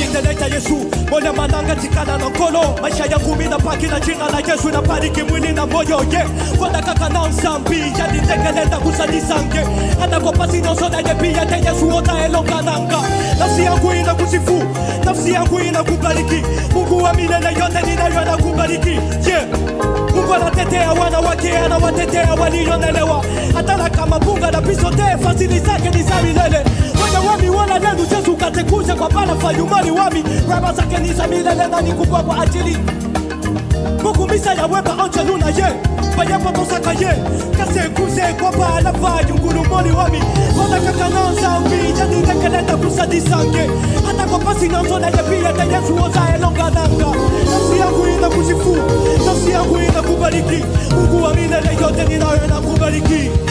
niteleta Yesu Mola mananga tikana na nkolo maisha yangu mina paki na jina la Yesu na pariki mwili na moyo Wanda kaka na nsambi jadi tekeleta kusadisange hata kwa pasi na soda pia te Yesu ota elonga nanga nafsi yangu inakusifu nafsi yangu inakubariki Mungu wa milele yote ninayo anakubariki Mungu anatetea wana wake anawatetea walionelewa hata kama bunga na pisote fasili zake ni za milele Wanda wami wana nenu Yesu katekuja kwa bala fayumani wami Raba zake ni za milele na ni kubwa kwa ajili Mungu misa ya weba onche luna Bayapa posaka Kase kuze kwa bala fayungulumoni wami Wanda kaka na nsambi jadi tekeleta kusadisange hata kwa pasi na soda pia te Yesu oza elonga nanga nafsi yangu inakusifu nafsi yangu inakubariki Mungu wa milele yote ninayo nakubariki